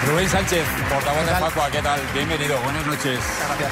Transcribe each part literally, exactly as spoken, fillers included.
Rubén Sánchez, portavoz de Facua, ¿qué tal? Bienvenido, buenas noches. Gracias.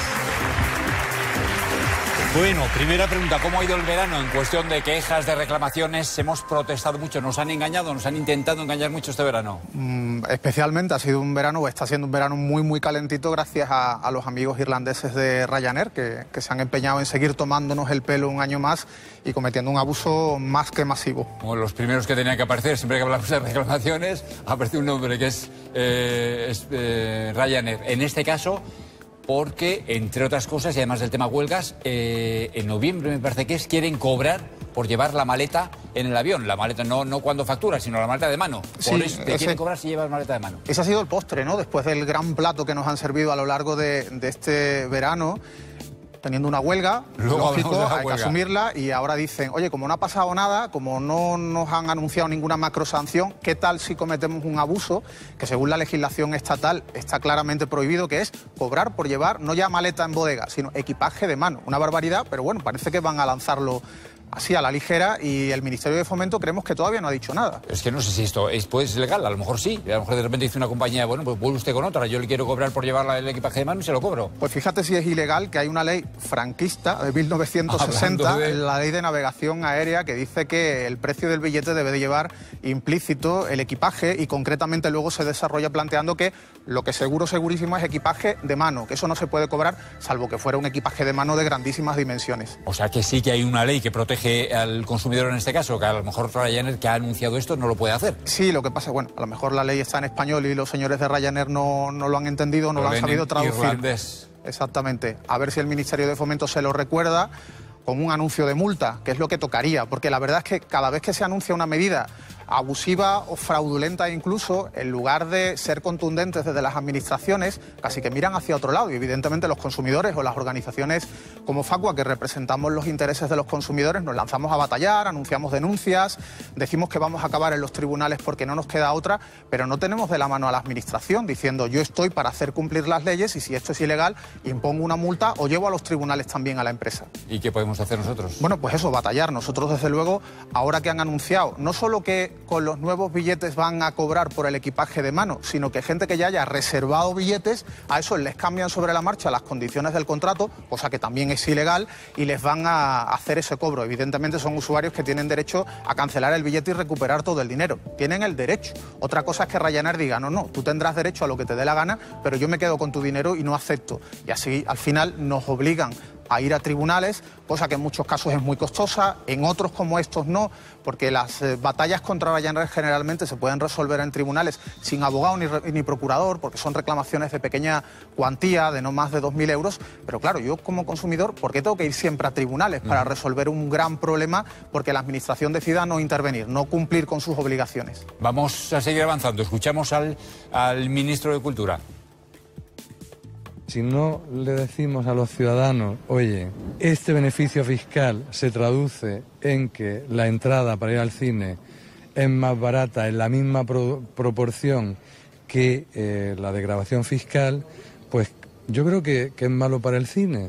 Bueno, primera pregunta, ¿cómo ha ido el verano? En cuestión de quejas, de reclamaciones, hemos protestado mucho, nos han engañado, nos han intentado engañar mucho este verano. Mm, especialmente ha sido un verano, o está siendo un verano muy, muy calentito gracias a, a los amigos irlandeses de Ryanair, que, que se han empeñado en seguir tomándonos el pelo un año más y cometiendo un abuso más que masivo. Como los primeros que tenían que aparecer, siempre que hablamos de reclamaciones, aparece un nombre que es, eh, es eh, Ryanair. En este caso, porque, entre otras cosas, y además del tema huelgas, eh, en noviembre me parece que es, quieren cobrar por llevar la maleta en el avión. La maleta no, no cuando facturas, sino la maleta de mano. Por Sí, eso te ese, quieren cobrar si llevas maleta de mano. Ese ha sido el postre, ¿no? Después del gran plato que nos han servido a lo largo de, de este verano, teniendo una huelga, Luego lógico, hablamos de la hay huelga. que asumirla, y ahora dicen, oye, como no ha pasado nada, como no nos han anunciado ninguna macrosanción, ¿qué tal si cometemos un abuso que según la legislación estatal está claramente prohibido, que es cobrar por llevar no ya maleta en bodega, sino equipaje de mano? Una barbaridad, pero bueno, parece que van a lanzarlo así a la ligera, y el Ministerio de Fomento creemos que todavía no ha dicho nada. Es que no sé si esto es, pues, legal, a lo mejor sí. A lo mejor de repente dice una compañía, bueno, pues vuelve usted con otra, yo le quiero cobrar por llevar el equipaje de mano y se lo cobro. Pues fíjate si es ilegal, que hay una ley franquista de mil novecientos sesenta, de... la ley de navegación aérea, que dice que el precio del billete debe de llevar implícito el equipaje, y concretamente luego se desarrolla planteando que lo que seguro, segurísimo, es equipaje de mano, que eso no se puede cobrar, salvo que fuera un equipaje de mano de grandísimas dimensiones. O sea que sí que hay una ley que protege al consumidor en este caso, que a lo mejor Ryanair, que ha anunciado esto, no lo puede hacer. Sí, lo que pasa es, bueno, a lo mejor la ley está en español y los señores de Ryanair no, no lo han entendido, no lo, lo han sabido traducir. Irlandés. Exactamente. A ver si el Ministerio de Fomento se lo recuerda con un anuncio de multa, que es lo que tocaría, porque la verdad es que cada vez que se anuncia una medida abusiva o fraudulenta incluso, en lugar de ser contundentes desde las administraciones, casi que miran hacia otro lado, y evidentemente los consumidores o las organizaciones como Facua, que representamos los intereses de los consumidores, nos lanzamos a batallar, anunciamos denuncias, decimos que vamos a acabar en los tribunales porque no nos queda otra, pero no tenemos de la mano a la administración diciendo yo estoy para hacer cumplir las leyes, y si esto es ilegal impongo una multa o llevo a los tribunales también a la empresa. ¿Y qué podemos hacer nosotros? Bueno, pues eso, batallar. Nosotros, desde luego, ahora que han anunciado no solo que con los nuevos billetes van a cobrar por el equipaje de mano, sino que gente que ya haya reservado billetes, a eso les cambian sobre la marcha las condiciones del contrato, cosa que también es ilegal, y les van a hacer ese cobro. Evidentemente son usuarios que tienen derecho a cancelar el billete y recuperar todo el dinero. Tienen el derecho. Otra cosa es que Ryanair diga, no, no, tú tendrás derecho a lo que te dé la gana, pero yo me quedo con tu dinero y no acepto. Y así, al final, nos obligan a ir a tribunales, cosa que en muchos casos es muy costosa, en otros como estos no, porque las eh, batallas contra Ryanair generalmente se pueden resolver en tribunales sin abogado ni, ni procurador, porque son reclamaciones de pequeña cuantía, de no más de dos mil euros, pero claro, yo como consumidor, ¿por qué tengo que ir siempre a tribunales para resolver un gran problema porque la administración decida no intervenir, no cumplir con sus obligaciones? Vamos a seguir avanzando, escuchamos al, al ministro de Cultura. Si no le decimos a los ciudadanos, oye, este beneficio fiscal se traduce en que la entrada para ir al cine es más barata en la misma pro proporción que eh, la desgravación fiscal, pues yo creo que, que es malo para el cine.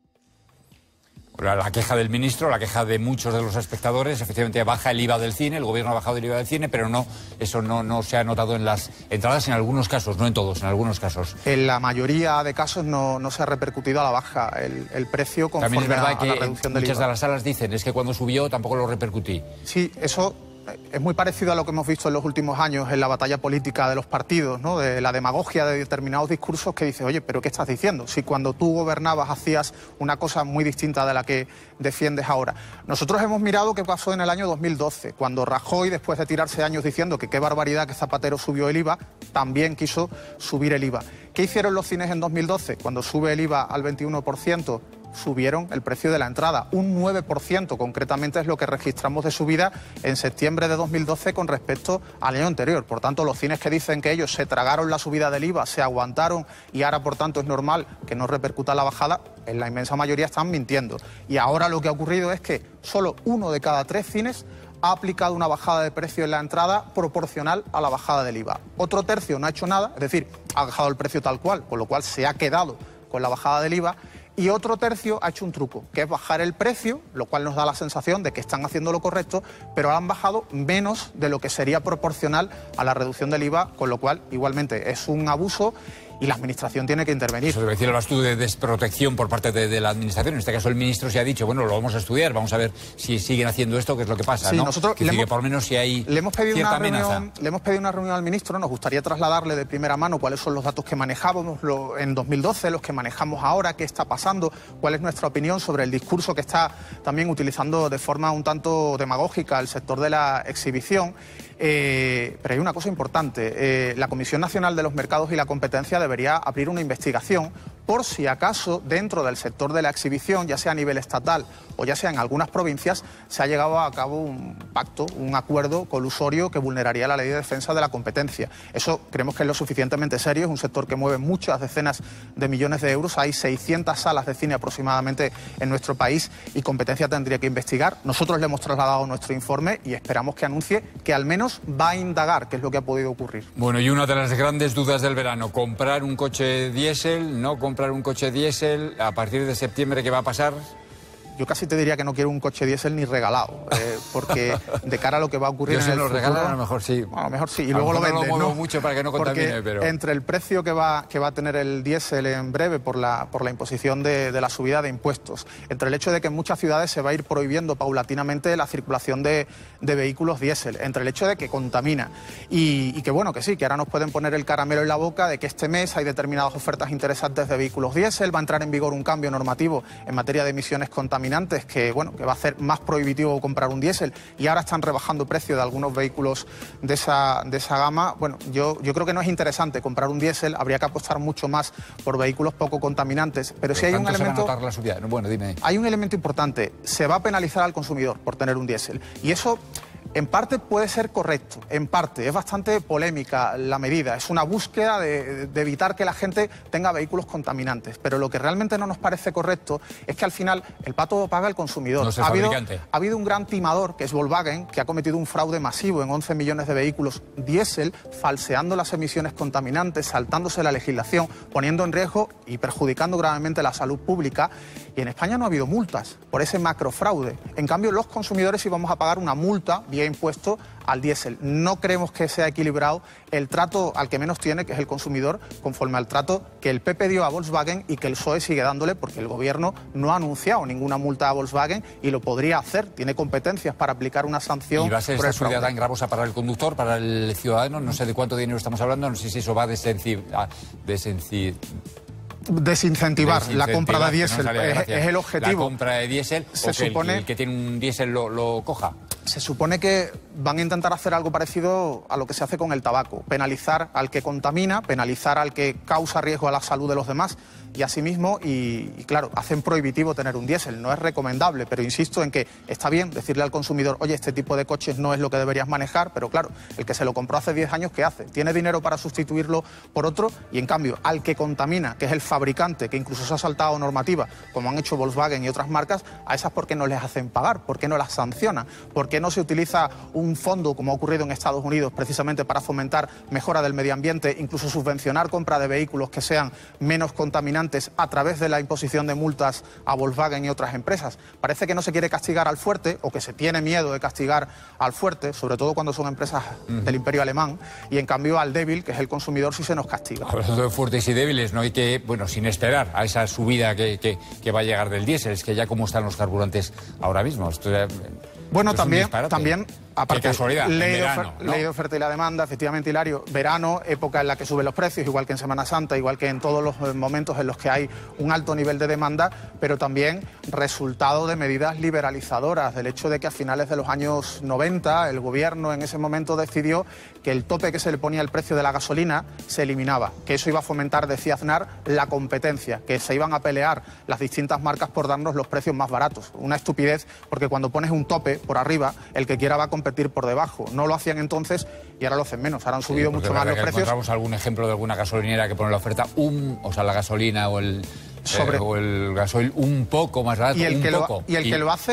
La queja del ministro, la queja de muchos de los espectadores, efectivamente baja el I V A del cine, el gobierno ha bajado el I V A del cine, pero no, eso no, no se ha notado en las entradas en algunos casos, no en todos, en algunos casos. En la mayoría de casos no, no se ha repercutido a la baja el, el precio conforme También es verdad a, que a la reducción del I V A. muchas de las salas dicen, es que cuando subió tampoco lo repercutí. Sí, eso es muy parecido a lo que hemos visto en los últimos años en la batalla política de los partidos, ¿no? De la demagogia de determinados discursos que dice, oye, ¿pero qué estás diciendo? Si cuando tú gobernabas hacías una cosa muy distinta de la que defiendes ahora. Nosotros hemos mirado qué pasó en el año dos mil doce, cuando Rajoy, después de tirarse años diciendo que qué barbaridad que Zapatero subió el I V A, también quiso subir el I V A. ¿Qué hicieron los cines en dos mil doce? Cuando sube el I V A al veintiuno por ciento, subieron el precio de la entrada, un nueve por ciento concretamente es lo que registramos de subida en septiembre de dos mil doce con respecto al año anterior. Por tanto, los cines que dicen que ellos se tragaron la subida del I V A, se aguantaron y ahora por tanto es normal que no repercuta la bajada, en la inmensa mayoría están mintiendo. Y ahora lo que ha ocurrido es que solo uno de cada tres cines ha aplicado una bajada de precio en la entrada proporcional a la bajada del I V A. Otro tercio no ha hecho nada, es decir, ha bajado el precio tal cual, con lo cual se ha quedado con la bajada del I V A. y otro tercio ha hecho un truco, que es bajar el precio, lo cual nos da la sensación de que están haciendo lo correcto, pero han bajado menos de lo que sería proporcional a la reducción del I V A, con lo cual igualmente es un abuso y la Administración tiene que intervenir. Eso debe decir, hablas tú de desprotección por parte de, de la Administración. En este caso el ministro se ha dicho, bueno, lo vamos a estudiar, vamos a ver si siguen haciendo esto, qué es lo que pasa, sí, ¿no? nosotros que le sigue hemos, por lo menos si hay le hemos pedido cierta una amenaza. reunión, le hemos pedido una reunión al ministro, nos gustaría trasladarle de primera mano cuáles son los datos que manejábamos lo, en dos mil doce, los que manejamos ahora, qué está pasando, cuál es nuestra opinión sobre el discurso que está también utilizando de forma un tanto demagógica el sector de la exhibición. Eh, pero hay una cosa importante, eh, la Comisión Nacional de los Mercados y la Competencia debería abrir una investigación por si acaso dentro del sector de la exhibición, ya sea a nivel estatal o ya sea en algunas provincias, se ha llegado a cabo un pacto, un acuerdo colusorio que vulneraría la Ley de Defensa de la Competencia. Eso creemos que es lo suficientemente serio, es un sector que mueve muchas decenas de millones de euros, hay seiscientas salas de cine aproximadamente en nuestro país y Competencia tendría que investigar. Nosotros le hemos trasladado nuestro informe y esperamos que anuncie que al menos va a indagar qué es lo que ha podido ocurrir. Bueno, y una de las grandes dudas del verano, comprar un coche diésel, no comprar un coche diésel, a partir de septiembre, ¿qué va a pasar? Yo casi te diría que no quiero un coche diésel ni regalado, eh, porque de cara a lo que va a ocurrir Yo en se el lo futuro, regalan, a lo mejor sí. Bueno, a lo mejor sí, y A luego lo lo mejor venden, no lo muevo ¿no? mucho para que no contamine, Porque pero... entre el precio que va, que va a tener el diésel en breve por la, por la imposición de, de la subida de impuestos, entre el hecho de que en muchas ciudades se va a ir prohibiendo paulatinamente la circulación de, de vehículos diésel, entre el hecho de que contamina y, y que bueno, que sí, que ahora nos pueden poner el caramelo en la boca de que este mes hay determinadas ofertas interesantes de vehículos diésel, va a entrar en vigor un cambio normativo en materia de emisiones contaminantes que, bueno, que va a hacer más prohibitivo comprar un diésel y ahora están rebajando precio de algunos vehículos de esa, de esa gama. Bueno, yo, yo creo que no es interesante comprar un diésel, habría que apostar mucho más por vehículos poco contaminantes, pero, pero sí hay un elemento... Se va a notar la subida? Bueno, dime. Hay un elemento importante, se va a penalizar al consumidor por tener un diésel y eso... En parte puede ser correcto, en parte es bastante polémica la medida, es una búsqueda de, de evitar que la gente tenga vehículos contaminantes, pero lo que realmente no nos parece correcto es que al final el pato paga el consumidor. No es el ha, habido, fabricante. ha habido un gran timador que es Volkswagen, que ha cometido un fraude masivo en once millones de vehículos diésel, falseando las emisiones contaminantes, saltándose la legislación, poniendo en riesgo y perjudicando gravemente la salud pública. Y en España no ha habido multas por ese macrofraude. En cambio, los consumidores sí vamos a pagar una multa vía impuesto al diésel. No creemos que sea equilibrado el trato al que menos tiene, que es el consumidor, conforme al trato que el P P dio a Volkswagen y que el P S O E sigue dándole, porque el Gobierno no ha anunciado ninguna multa a Volkswagen y lo podría hacer. Tiene competencias para aplicar una sanción. ¿Y va a ser por esta el subida fraude. tan gravosa para el conductor, para el ciudadano? No sé de cuánto dinero estamos hablando, no sé si eso va a desenci... a desenci... Desincentivar, Desincentivar, la compra de que no diésel, salía, es, gracias. es el objetivo. La compra de diésel, Se o que supone- el, el que tiene un diésel lo, lo coja. Se supone que van a intentar hacer algo parecido a lo que se hace con el tabaco, penalizar al que contamina, penalizar al que causa riesgo a la salud de los demás y asimismo, y, y claro, hacen prohibitivo tener un diésel, no es recomendable, pero insisto en que está bien decirle al consumidor, oye, este tipo de coches no es lo que deberías manejar, pero claro, el que se lo compró hace diez años, ¿qué hace? Tiene dinero para sustituirlo por otro y en cambio, al que contamina, que es el fabricante, que incluso se ha saltado normativa, como han hecho Volkswagen y otras marcas, a esas ¿por qué no les hacen pagar? ¿Por qué no las sancionan? ¿Por qué no se utiliza un fondo, como ha ocurrido en Estados Unidos, precisamente para fomentar mejora del medio ambiente, incluso subvencionar compra de vehículos que sean menos contaminantes a través de la imposición de multas a Volkswagen y otras empresas? Parece que no se quiere castigar al fuerte o que se tiene miedo de castigar al fuerte, sobre todo cuando son empresas uh-huh. del imperio alemán, y en cambio al débil, que es el consumidor, sí se nos castiga. Hablando de fuertes y débiles, no hay que, bueno, sin esperar a esa subida que, que, que va a llegar del diésel, es que ya cómo están los carburantes ahora mismo. Esto ya, bueno, esto también, es también, aparte, qué casualidad, ley, en verano, de ¿no? ley de oferta y la demanda, efectivamente, Hilario, verano, época en la que suben los precios, igual que en Semana Santa, igual que en todos los momentos en los que hay un alto nivel de demanda, pero también resultado de medidas liberalizadoras, del hecho de que a finales de los años noventa el Gobierno en ese momento decidió que el tope que se le ponía al precio de la gasolina se eliminaba, que eso iba a fomentar, decía Aznar, la competencia, que se iban a pelear las distintas marcas por darnos los precios más baratos. Una estupidez, porque cuando pones un tope por arriba, el que quiera va a competir por debajo. No lo hacían entonces y ahora lo hacen menos. Ahora han subido sí, mucho más los precios. Encontramos algún ejemplo de alguna gasolinera que pone la oferta, un, o sea, la gasolina o el, Sobre... eh, o el gasoil un poco más barato, y el un que poco. Lo, y el y... que lo hace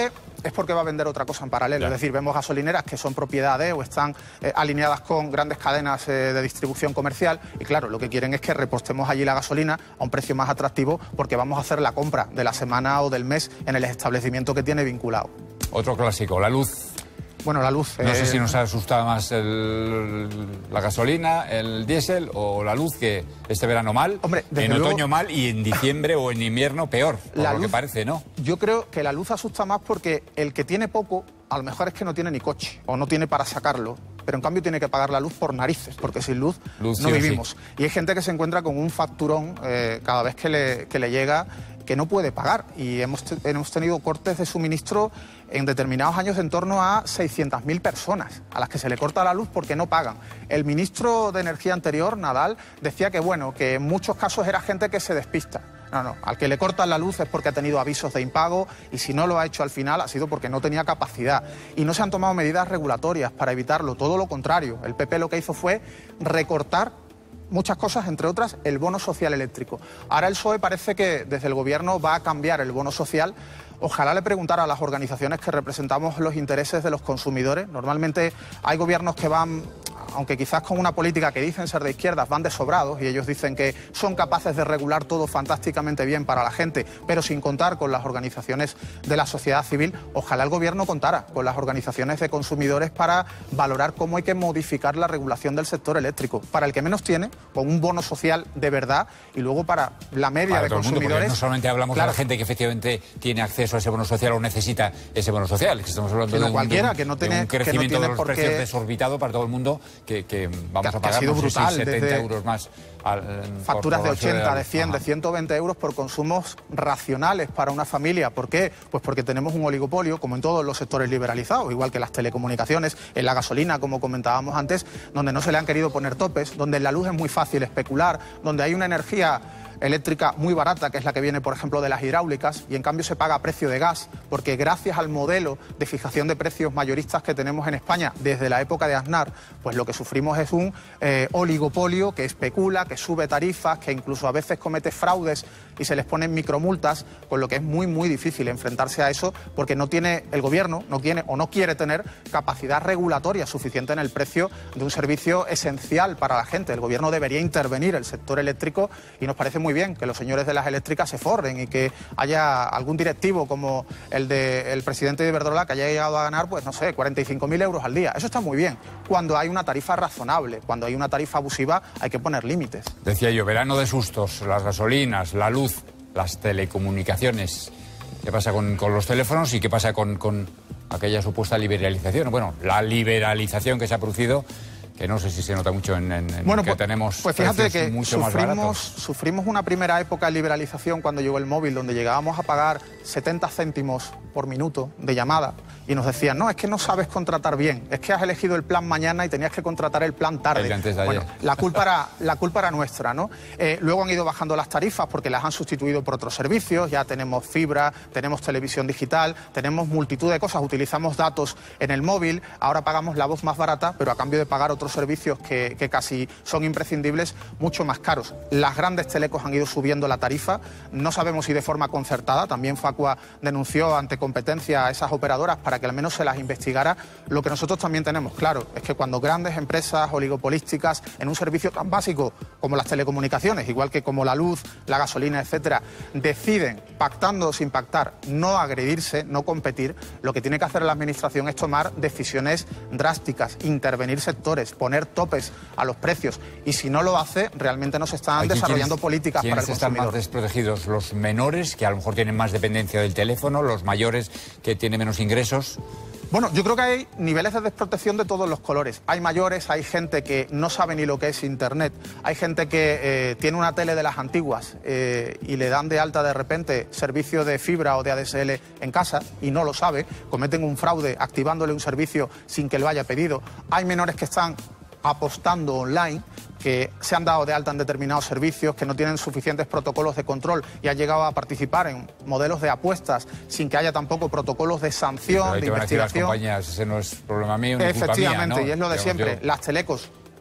es porque va a vender otra cosa en paralelo. Ya. Es decir, vemos gasolineras que son propiedad de o están eh, alineadas con grandes cadenas eh, de distribución comercial y claro, lo que quieren es que repostemos allí la gasolina a un precio más atractivo porque vamos a hacer la compra de la semana o del mes en el establecimiento que tiene vinculado. Otro clásico, la luz. Bueno, la luz... No eh... sé si nos asusta más el, la gasolina, el diésel o la luz, que este verano mal, Hombre, en luego, otoño mal y en diciembre o en invierno peor, por la lo luz, que parece, ¿no? Yo creo que la luz asusta más porque el que tiene poco, a lo mejor es que no tiene ni coche o no tiene para sacarlo, pero en cambio tiene que pagar la luz por narices, porque sin luz, luz no sí vivimos. Sí. Y hay gente que se encuentra con un facturón eh, cada vez que le, que le llega que no puede pagar y hemos, te, hemos tenido cortes de suministro en determinados años en torno a seiscientas mil personas a las que se le corta la luz porque no pagan. El ministro de Energía anterior, Nadal, decía que bueno, que en muchos casos era gente que se despista. No, no, al que le cortan la luz es porque ha tenido avisos de impago y si no lo ha hecho al final ha sido porque no tenía capacidad. Y no se han tomado medidas regulatorias para evitarlo, todo lo contrario. El P P lo que hizo fue recortar muchas cosas, entre otras, el bono social eléctrico. Ahora el P S O E parece que desde el gobierno va a cambiar el bono social. Ojalá le preguntara a las organizaciones que representamos los intereses de los consumidores. Normalmente hay gobiernos que van, aunque quizás con una política que dicen ser de izquierdas, van de sobrados y ellos dicen que son capaces de regular todo fantásticamente bien para la gente, pero sin contar con las organizaciones de la sociedad civil. Ojalá el gobierno contara con las organizaciones de consumidores para valorar cómo hay que modificar la regulación del sector eléctrico. Para el que menos tiene, con un bono social de verdad y luego para la media para de todo consumidores. El mundo, no solamente hablamos claro, de la gente que efectivamente tiene acceso a ese bono social o necesita ese bono social, que estamos hablando de un, cualquiera, de un, que no tiene, de un crecimiento que no de los por precios qué... desorbitado para todo el mundo, que, que vamos que, a pagar ha sido no brutal, sé si setenta desde euros más. Al, facturas por, por de ochenta, de cien, Ajá. de ciento veinte euros por consumos racionales para una familia. ¿Por qué? Pues porque tenemos un oligopolio, como en todos los sectores liberalizados, igual que las telecomunicaciones, en la gasolina, como comentábamos antes, donde no se le han querido poner topes, donde en la luz es muy fácil especular, donde hay una energía eléctrica muy barata, que es la que viene, por ejemplo, de las hidráulicas, y en cambio se paga a precio de gas, porque gracias al modelo de fijación de precios mayoristas que tenemos en España desde la época de Aznar, pues lo que sufrimos es un eh, oligopolio que especula, que sube tarifas, que incluso a veces comete fraudes y se les ponen micromultas, con lo que es muy, muy difícil enfrentarse a eso, porque no tiene el gobierno, no tiene o no quiere tener capacidad regulatoria suficiente en el precio de un servicio esencial para la gente. El gobierno debería intervenir el sector eléctrico y nos parece muy bien que los señores de las eléctricas se forren y que haya algún directivo como el del presidente de Iberdrola que haya llegado a ganar, pues no sé, cuarenta y cinco mil euros al día. Eso está muy bien. Cuando hay una tarifa razonable, cuando hay una tarifa abusiva, hay que poner límites. Decía yo, verano de sustos, las gasolinas, la luz, las telecomunicaciones. ¿Qué pasa con, con los teléfonos y qué pasa con, con aquella supuesta liberalización? Bueno, la liberalización que se ha producido, que no sé si se nota mucho en, en, en bueno, que pues, tenemos pues fíjate que mucho más sufrimos, sufrimos una primera época de liberalización cuando llegó el móvil, donde llegábamos a pagar setenta céntimos por minuto de llamada y nos decían, no, es que no sabes contratar bien, es que has elegido el plan mañana y tenías que contratar el plan tarde. El antes de ayer. Bueno, la culpa era, la culpa era nuestra, ¿no? Eh, luego han ido bajando las tarifas porque las han sustituido por otros servicios, ya tenemos fibra, tenemos televisión digital, tenemos multitud de cosas, utilizamos datos en el móvil, ahora pagamos la voz más barata, pero a cambio de pagar otros servicios que, que casi son imprescindibles, mucho más caros. Las grandes telecos han ido subiendo la tarifa, no sabemos si de forma concertada, también Facua denunció ante competencia a esas operadoras para que al menos se las investigara. Lo que nosotros también tenemos claro es que cuando grandes empresas oligopolísticas en un servicio tan básico como las telecomunicaciones, igual que como la luz, la gasolina, etcétera, deciden, pactando o sin pactar, no agredirse, no competir, lo que tiene que hacer la administración es tomar decisiones drásticas, intervenir sectores, poner topes a los precios, y si no lo hace, realmente no se están desarrollando políticas para el consumidor. ¿Quiénes están más desprotegidos? ¿Los menores, que a lo mejor tienen más dependencia del teléfono? ¿Los mayores, que tienen menos ingresos? Bueno, yo creo que hay niveles de desprotección de todos los colores. Hay mayores, hay gente que no sabe ni lo que es Internet, hay gente que eh, tiene una tele de las antiguas eh, y le dan de alta de repente servicio de fibra o de A D S L en casa y no lo sabe, cometen un fraude activándole un servicio sin que lo haya pedido. Hay menores que están apostando online, que se han dado de alta en determinados servicios, que no tienen suficientes protocolos de control y han llegado a participar en modelos de apuestas sin que haya tampoco protocolos de sanción, sí, de investigación. Las compañías, ese no es problema mío, ni efectivamente, culpa mía, ¿no? Y es lo de Digamos siempre. yo. Las telecos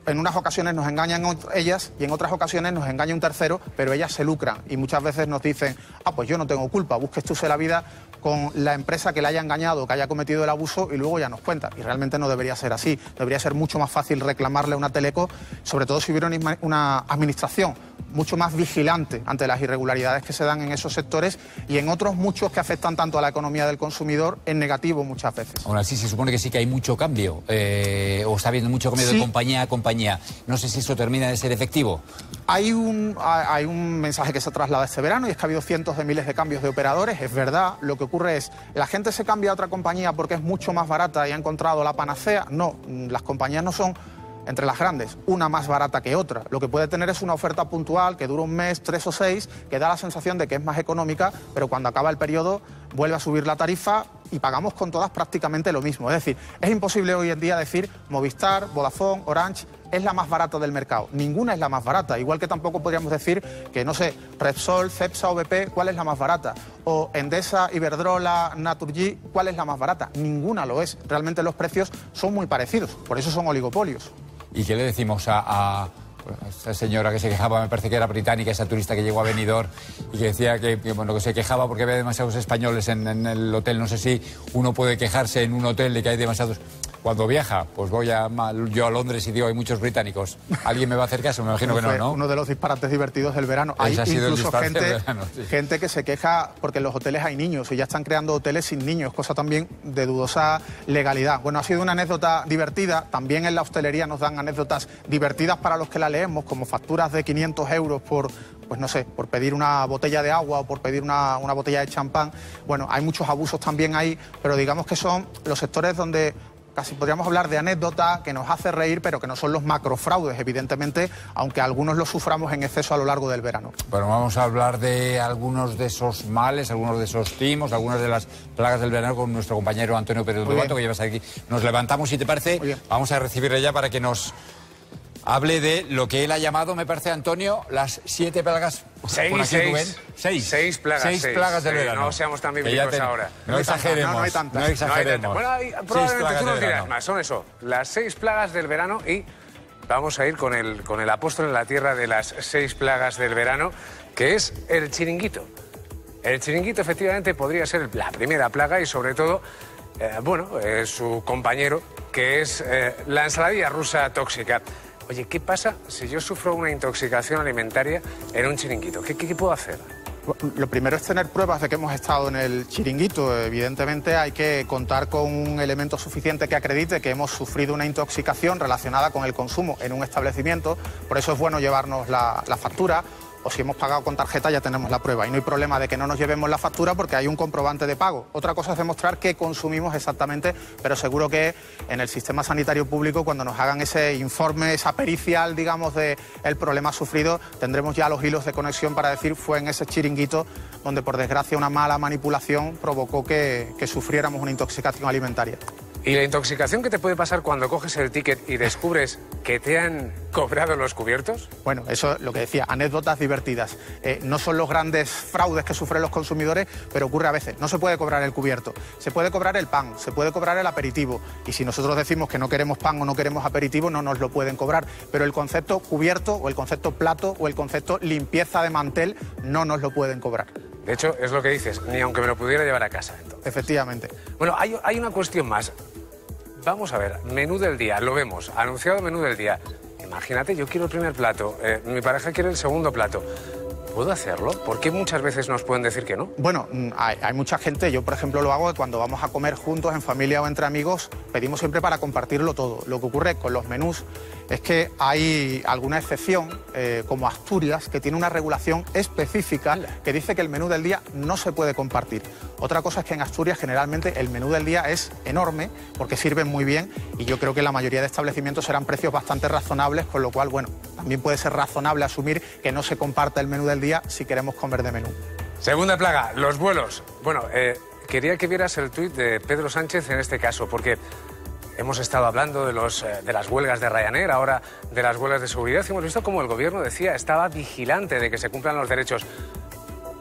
en unas ocasiones nos engañan ellas y en otras ocasiones nos engaña un tercero, pero ellas se lucran y muchas veces nos dicen, ah, pues yo no tengo culpa, busques tú la vida con la empresa que le haya engañado, que haya cometido el abuso y luego ya nos cuenta. Y realmente no debería ser así. Debería ser mucho más fácil reclamarle a una teleco, sobre todo si hubiera una administración mucho más vigilante ante las irregularidades que se dan en esos sectores y en otros muchos que afectan tanto a la economía del consumidor en negativo muchas veces. Aún así se supone que sí que hay mucho cambio, eh, o está habiendo mucho cambio sí. de compañía a compañía. No sé si eso termina de ser efectivo. Hay un, hay un mensaje que se traslada este verano y es que ha habido cientos de miles de cambios de operadores. Es verdad, lo que ocurre es, ¿la gente se cambia a otra compañía porque es mucho más barata y ha encontrado la panacea? No, las compañías no son, entre las grandes, una más barata que otra. Lo que puede tener es una oferta puntual que dura un mes, tres o seis, que da la sensación de que es más económica, pero cuando acaba el periodo vuelve a subir la tarifa y pagamos con todas prácticamente lo mismo. Es decir, es imposible hoy en día decir Movistar, Vodafone, Orange es la más barata del mercado. Ninguna es la más barata. Igual que tampoco podríamos decir que, no sé, Repsol, Cepsa o B P, ¿cuál es la más barata? O Endesa, Iberdrola, Naturgy, ¿cuál es la más barata? Ninguna lo es. Realmente los precios son muy parecidos. Por eso son oligopolios. ¿Y qué le decimos a, a, a esa señora que se quejaba, me parece que era británica, esa turista que llegó a Benidorm y que decía que, que, bueno, que se quejaba porque había demasiados españoles en, en el hotel? No sé si uno puede quejarse en un hotel de que hay demasiados. Cuando viaja, pues voy a, yo a Londres y digo, hay muchos británicos. ¿Alguien me va a hacer caso? Me imagino que no, ¿no? Uno de los disparates divertidos del verano. Hay incluso gente, verano, sí. gente que se queja porque en los hoteles hay niños y ya están creando hoteles sin niños, cosa también de dudosa legalidad. Bueno, ha sido una anécdota divertida. También en la hostelería nos dan anécdotas divertidas para los que la leemos, como facturas de quinientos euros por, pues no sé, por pedir una botella de agua o por pedir una, una botella de champán. Bueno, hay muchos abusos también ahí, pero digamos que son los sectores donde casi podríamos hablar de anécdota que nos hace reír, pero que no son los macrofraudes, evidentemente, aunque algunos los suframos en exceso a lo largo del verano. Bueno, vamos a hablar de algunos de esos males, algunos de esos timos, algunas de las plagas del verano con nuestro compañero Antonio Pérez Dubato, que llevas aquí. Nos levantamos, si te parece, vamos a recibirle ya para que nos hable de lo que él ha llamado, me parece, Antonio, las siete plagas. Seis, aquí, seis, seis. Seis plagas. Seis, seis plagas del verano. No seamos tan bíblicos ten... ahora. No, no exageremos. No, no hay tantas. No exageremos. No hay bueno, hay, probablemente tú nos dirás más. Son eso, las seis plagas del verano y vamos a ir con el, con el apóstol en la tierra de las seis plagas del verano, que es el chiringuito. El chiringuito efectivamente podría ser la primera plaga y sobre todo, eh, bueno, eh, su compañero, que es eh, la ensaladilla rusa tóxica. Oye, ¿qué pasa si yo sufro una intoxicación alimentaria en un chiringuito? ¿Qué, qué, qué puedo hacer? Lo primero es tener pruebas de que hemos estado en el chiringuito. Evidentemente hay que contar con un elemento suficiente que acredite que hemos sufrido una intoxicación relacionada con el consumo en un establecimiento. Por eso es bueno llevarnos la, la factura. O si hemos pagado con tarjeta ya tenemos la prueba y no hay problema de que no nos llevemos la factura porque hay un comprobante de pago. Otra cosa es demostrar qué consumimos exactamente, pero seguro que en el sistema sanitario público, cuando nos hagan ese informe, esa pericial, digamos, del problema sufrido, tendremos ya los hilos de conexión para decir fue en ese chiringuito donde por desgracia una mala manipulación provocó que, que sufriéramos una intoxicación alimentaria. ¿Y la intoxicación que te puede pasar cuando coges el ticket y descubres que te han cobrado los cubiertos? Bueno, eso es lo que decía, anécdotas divertidas. Eh, no son los grandes fraudes que sufren los consumidores, pero ocurre a veces. No se puede cobrar el cubierto, se puede cobrar el pan, se puede cobrar el aperitivo. Y si nosotros decimos que no queremos pan o no queremos aperitivo, no nos lo pueden cobrar. Pero el concepto cubierto o el concepto plato o el concepto limpieza de mantel no nos lo pueden cobrar. De hecho, es lo que dices, ni aunque me lo pudiera llevar a casa. Entonces. Efectivamente. Bueno, hay, hay una cuestión más. Vamos a ver, menú del día, lo vemos, anunciado menú del día. Imagínate, yo quiero el primer plato, eh, mi pareja quiere el segundo plato. ¿Puedo hacerlo? ¿Por qué muchas veces nos pueden decir que no? Bueno, hay, hay mucha gente, yo por ejemplo lo hago cuando vamos a comer juntos, en familia o entre amigos, pedimos siempre para compartirlo todo. Lo que ocurre con los menús es que hay alguna excepción, eh, como Asturias, que tiene una regulación específica que dice que el menú del día no se puede compartir. Otra cosa es que en Asturias generalmente el menú del día es enorme porque sirven muy bien y yo creo que la mayoría de establecimientos serán precios bastante razonables, con lo cual, bueno, también puede ser razonable asumir que no se comparta el menú del día si queremos comer de menú. Segunda plaga, los vuelos. Bueno, eh, quería que vieras el tuit de Pedro Sánchez en este caso, porque hemos estado hablando de, los, eh, de las huelgas de Ryanair, ahora de las huelgas de seguridad, y hemos visto cómo el gobierno decía estaba vigilante de que se cumplan los derechos.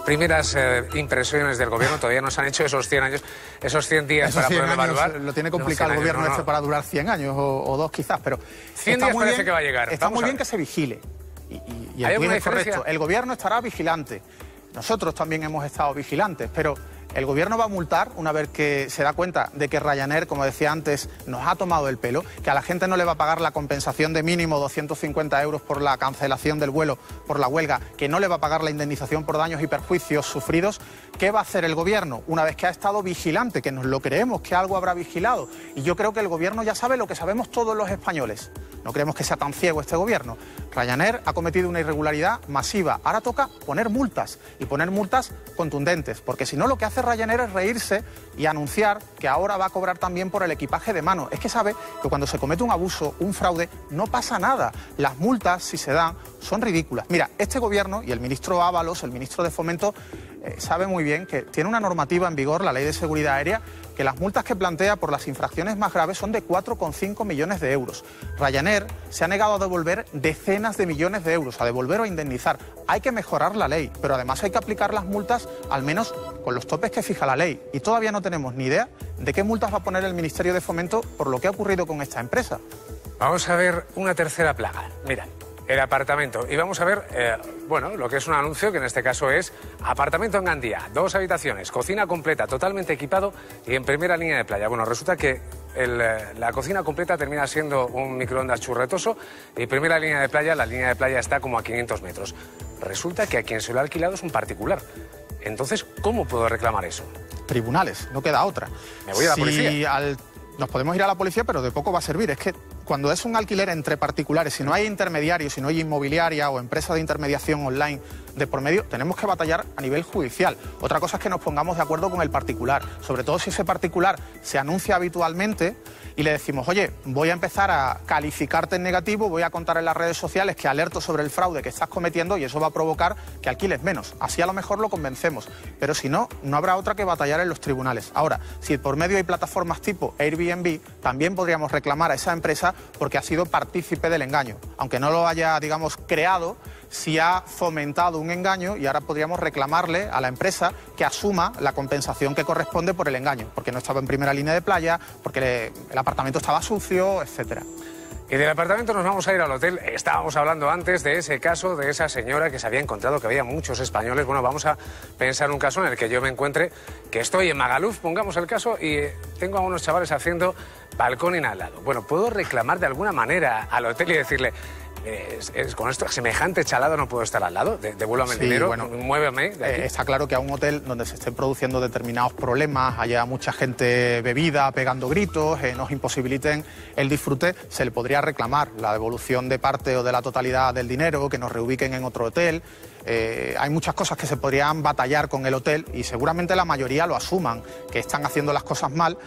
primeras eh, impresiones del gobierno? Todavía no se han hecho esos cien años, esos cien días esos para cien poder años, evaluar. Lo tiene complicado no, el gobierno años, no, este no. para durar cien años o, o dos quizás, pero cien está días muy parece bien, que va a llegar. Está Vamos muy a bien ver. que se vigile. Y, y, y ¿Hay el tuit alguna es correcto. diferencia? El gobierno estará vigilante. Nosotros también hemos estado vigilantes, pero el gobierno va a multar una vez que se da cuenta de que Ryanair, como decía antes, nos ha tomado el pelo, que a la gente no le va a pagar la compensación de mínimo doscientos cincuenta euros por la cancelación del vuelo por la huelga, que no le va a pagar la indemnización por daños y perjuicios sufridos. ¿Qué va a hacer el gobierno una vez que ha estado vigilante? Que nos lo creemos, que algo habrá vigilado. Y yo creo que el gobierno ya sabe lo que sabemos todos los españoles. No creemos que sea tan ciego este gobierno. Ryanair ha cometido una irregularidad masiva. Ahora toca poner multas, y poner multas contundentes, porque si no lo que hace Ryanair es reírse y anunciar que ahora va a cobrar también por el equipaje de mano. Es que sabe que cuando se comete un abuso, un fraude, no pasa nada. Las multas, si se dan, son ridículas. Mira, este gobierno y el ministro Ábalos, el ministro de Fomento, eh, sabe muy bien que tiene una normativa en vigor, la Ley de Seguridad Aérea, que las multas que plantea por las infracciones más graves son de cuatro coma cinco millones de euros. Ryanair se ha negado a devolver decenas de millones de euros, a devolver o a indemnizar. Hay que mejorar la ley, pero además hay que aplicar las multas al menos con los topes que fija la ley. Y todavía no tenemos ni idea de qué multas va a poner el Ministerio de Fomento por lo que ha ocurrido con esta empresa. Vamos a ver una tercera plaga. Mira, el apartamento. Y vamos a ver, eh, bueno, lo que es un anuncio, que en este caso es apartamento en Gandía, dos habitaciones, cocina completa, totalmente equipado y en primera línea de playa. Bueno, resulta que el, eh, la cocina completa termina siendo un microondas churretoso y primera línea de playa, la línea de playa está como a quinientos metros. Resulta que a quien se lo ha alquilado es un particular. Entonces, ¿cómo puedo reclamar eso? Tribunales, no queda otra. Me voy a la si policía. Al... Nos podemos ir a la policía, pero de poco va a servir. Es que cuando es un alquiler entre particulares, si no hay intermediarios, si no hay inmobiliaria o empresa de intermediación online de por medio, tenemos que batallar a nivel judicial. Otra cosa es que nos pongamos de acuerdo con el particular, sobre todo si ese particular se anuncia habitualmente y le decimos, oye, voy a empezar a calificarte en negativo, voy a contar en las redes sociales que alerto sobre el fraude que estás cometiendo y eso va a provocar que alquiles menos. Así a lo mejor lo convencemos, pero si no, no habrá otra que batallar en los tribunales. Ahora, si por medio hay plataformas tipo Airbnb, también podríamos reclamar a esa empresa porque ha sido partícipe del engaño. Aunque no lo haya, digamos, creado, si ha fomentado un engaño y ahora podríamos reclamarle a la empresa que asuma la compensación que corresponde por el engaño, porque no estaba en primera línea de playa, porque le, el apartamento estaba sucio, etcétera. Y del apartamento nos vamos a ir al hotel. Estábamos hablando antes de ese caso de esa señora que se había encontrado que había muchos españoles. Bueno, vamos a pensar un caso en el que yo me encuentre que estoy en Magaluf, pongamos el caso, y eh, tengo a unos chavales haciendo balcón inhalado. Bueno, ¿puedo reclamar de alguna manera al hotel y decirle, es, es, con esto semejante chalado no puedo estar al lado, de, devuélvame el Sí, dinero, bueno, muéveme de aquí? Eh, está claro que a un hotel donde se estén produciendo determinados problemas, haya mucha gente bebida, pegando gritos, eh, nos imposibiliten el disfrute, se le podría reclamar la devolución de parte o de la totalidad del dinero, que nos reubiquen en otro hotel. Eh, hay muchas cosas que se podrían batallar con el hotel y seguramente la mayoría lo asuman, que están haciendo las cosas mal.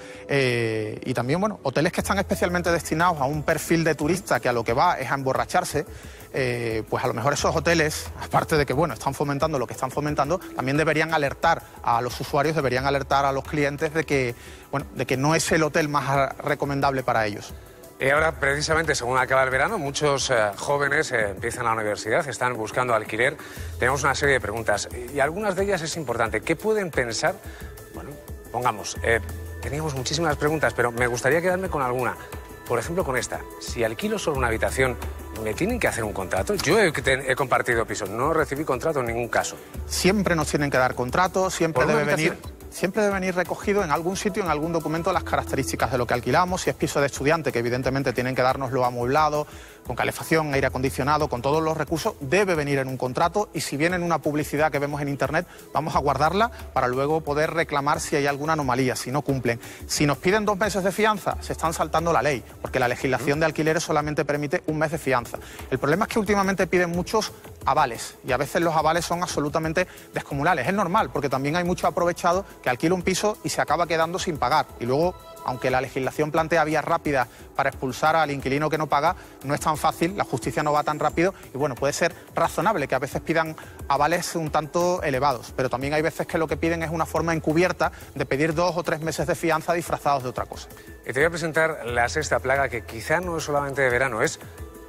Eh, y también, bueno, hoteles que están especialmente destinados a un perfil de turista que a lo que va es a emborracharse, eh, pues a lo mejor esos hoteles, aparte de que, bueno, están fomentando lo que están fomentando, también deberían alertar a los usuarios, deberían alertar a los clientes de que, bueno, de que no es el hotel más recomendable para ellos. Y ahora, precisamente, según acaba el verano, muchos eh, jóvenes eh, empiezan la universidad, están buscando alquiler. Tenemos una serie de preguntas y algunas de ellas es importante. ¿Qué pueden pensar? Bueno, pongamos, eh, teníamos muchísimas preguntas, pero me gustaría quedarme con alguna. Por ejemplo, con esta. Si alquilo solo una habitación, ¿me tienen que hacer un contrato? Yo he, he compartido piso, no recibí contrato en ningún caso. Siempre nos tienen que dar contrato, siempre ¿Por una debe venir... habitación? Siempre debe venir recogido en algún sitio, en algún documento, las características de lo que alquilamos. Si es piso de estudiante, que evidentemente tienen que dárnoslo amueblado, con calefacción, aire acondicionado, con todos los recursos, debe venir en un contrato. Y si viene en una publicidad que vemos en Internet, vamos a guardarla para luego poder reclamar si hay alguna anomalía, si no cumplen. Si nos piden dos meses de fianza, se están saltando la ley, porque la legislación de alquileres solamente permite un mes de fianza. El problema es que últimamente piden muchos avales y a veces los avales son absolutamente descomunales. Es normal, porque también hay mucho aprovechado que alquila un piso y se acaba quedando sin pagar. Y luego, aunque la legislación plantea vías rápidas para expulsar al inquilino que no paga, no es tan fácil, la justicia no va tan rápido y bueno, puede ser razonable que a veces pidan avales un tanto elevados, pero también hay veces que lo que piden es una forma encubierta de pedir dos o tres meses de fianza disfrazados de otra cosa. Y te voy a presentar la sexta plaga, que quizá no es solamente de verano, es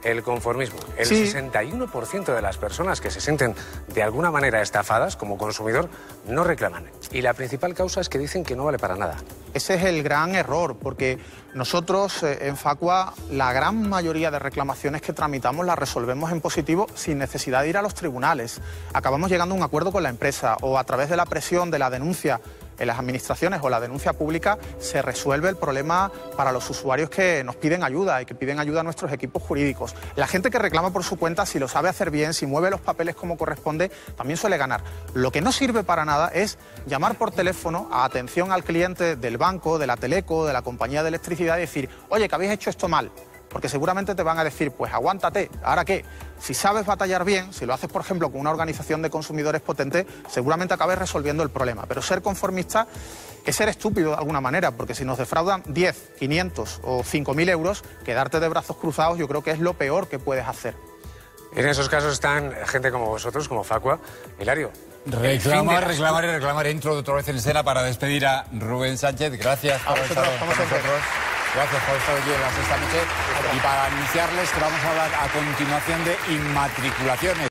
el conformismo. El Sí. sesenta y uno por ciento de las personas que se sienten de alguna manera estafadas como consumidor no reclaman. Y la principal causa es que dicen que no vale para nada. Ese es el gran error, porque nosotros eh, en Facua la gran mayoría de reclamaciones que tramitamos las resolvemos en positivo sin necesidad de ir a los tribunales. Acabamos llegando a un acuerdo con la empresa o a través de la presión de la denuncia en las administraciones o la denuncia pública se resuelve el problema para los usuarios que nos piden ayuda y que piden ayuda a nuestros equipos jurídicos. La gente que reclama por su cuenta, si lo sabe hacer bien, si mueve los papeles como corresponde, también suele ganar. Lo que no sirve para nada es llamar por teléfono a atención al cliente del banco, de la Teleco, de la compañía de electricidad y decir, oye, que habéis hecho esto mal. Porque seguramente te van a decir, pues aguántate, ¿ahora qué? Si sabes batallar bien, si lo haces, por ejemplo, con una organización de consumidores potente, seguramente acabes resolviendo el problema. Pero ser conformista es ser estúpido de alguna manera, porque si nos defraudan diez, quinientos o cinco mil euros, quedarte de brazos cruzados yo creo que es lo peor que puedes hacer. En esos casos están gente como vosotros, como Facua. Hilario. Reclamar, reclamar y reclamar. Entro otra vez en escena para despedir a Rubén Sánchez. Gracias por estar con nosotros. Gracias por estar aquí en la sexta noche. Y para anunciarles que vamos a hablar a continuación de inmatriculaciones.